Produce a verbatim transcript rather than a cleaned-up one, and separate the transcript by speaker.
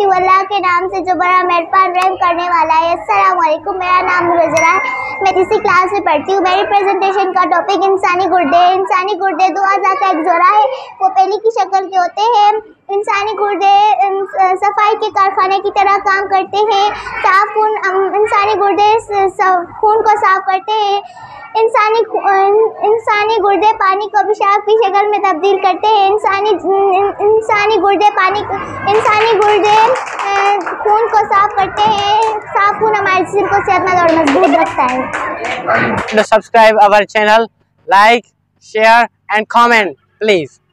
Speaker 1: मांगती हूँ अल्लाह के नाम से जो बड़ा मेहरबान रहम करने वाला है। अस्सलाम वालेकुम, मेरा नाम मुरज़रा है, मैं तीसरी क्लास में पढ़ती हूँ। मेरी प्रेजेंटेशन का टॉपिक इंसानी गुर्दे। इंसानी गुर्दे दो अज़ा का एक जोड़ा है, वो पहली की शक्ल के होते हैं। इंसानी गुर्दे सफाई के कारखाने की तरह काम करते हैं। साफ खून, इंसानी गुर्दे खून को साफ करते हैं। इंसानी इंसानी गुर्दे पानी को पेशाब की शक्ल में तब्दील करते हैं। इंसानी इंसानी गुर्दे पानी इंसानी गुर्दे खून को साफ करते हैं। साफ खून हमारे जिस्म को सेहतमंद और मजबूत रखता है।
Speaker 2: Subscribe our channel, like, share and comment please.